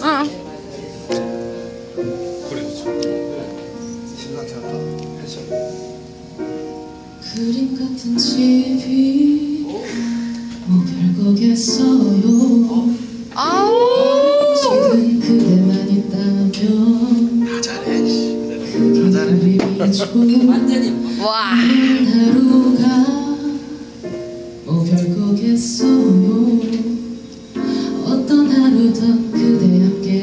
응. 그림 같은 집이 뭐 별거겠어요. 지금 그대만 있다면 다 잘해. 그 그림이 좋은 와. 하루가 뭐 별거겠어요. 어떤 하루든 그대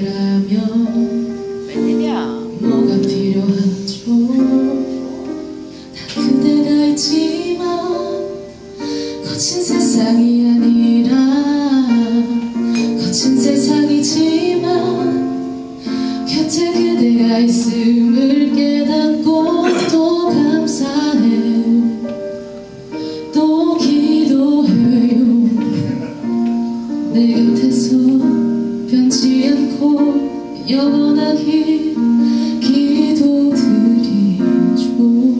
함께라면 웬일이야? 뭐가 필요하죠. 다 그대가 있지만 거친 세상이 아니라 거친 세상이지만 곁에 그대가 있음을 깨닫고 또 감사해요. 또 기도해요. 내 곁에서 변치 않고 영원하길 기도드리죠.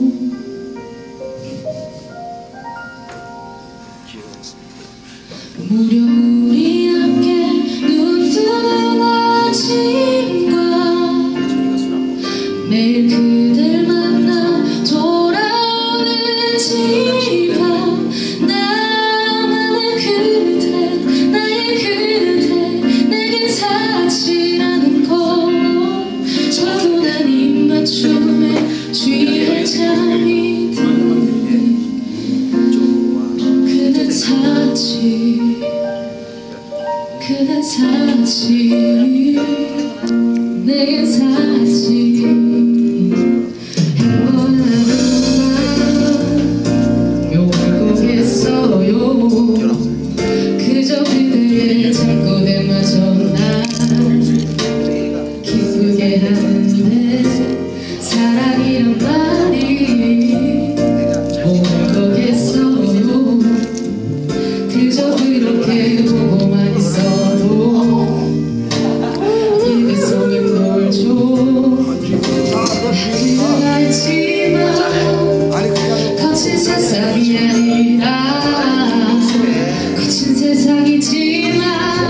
무려 우리 함께 눈 뜨는 아침과 매일 그댈 만나 돌아오는 집안 나만의 그대 나의 그대 내겐 사치라는 걸 차분한 입맞춤에 취해 잠이 드는 그대 사치 그대 사치 내겐 사치 행복한 하루가 묘하고겠어요. 그저 그대의 잠꼬대마저 날 기쁘게 하는데 사랑이란 말이 옳은 거겠어요. 그저 그렇게 보고만 있어도 입에 손을 놀죠. 그가 있지만 거친 세상이 아니라 거친 세상이지만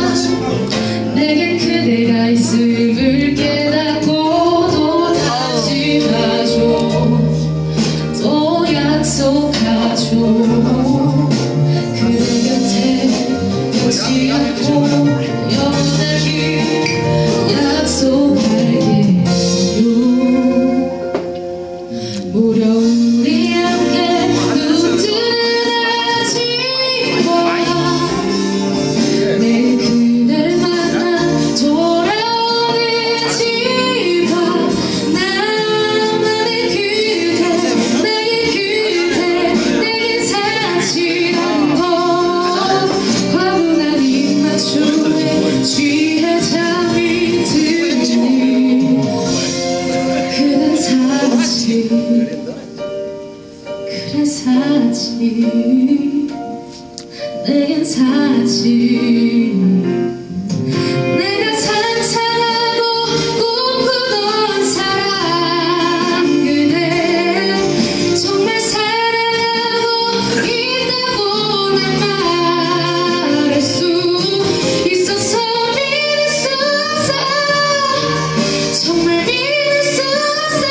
내겐 그대가 있음을 깨닫고 또 다짐하죠. 또 약속하죠. 그대 곁에 오지 않고 영원하길 약속할게요. 무려 우리 함께 눈 뜨는 아침과 매일 그댈 만나 돌아오는 집안 나만의 그대 나의 그대 내겐 사치란 것 과분한 입맞춤에 취해 잠이 드니 그대 사치 그래 사치 내겐 사치 내가 상상하고 꿈꾸던 사랑 그대 정말 사랑하고 있다고 난 말할 수 있어서 믿을 수 없어. 정말 믿을 수 없어.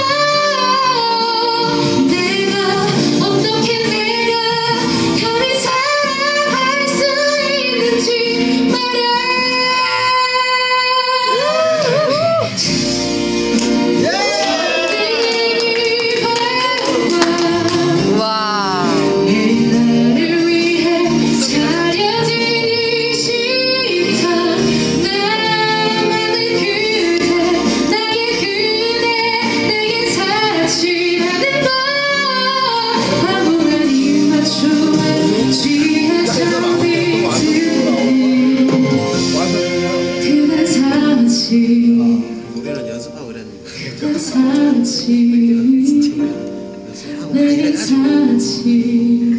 내가 어떻게 내가 감히 사랑할 수 있는지 말야. 와. 나를 위해 차려진 이 식탁 나만의 그대 나의 그대 내겐 사치라는 것 과분한 입맞춤에 취해 잠이 드니 그대 사치 노래는 연습하고 그랬는데. 그대 사치 내겐 사치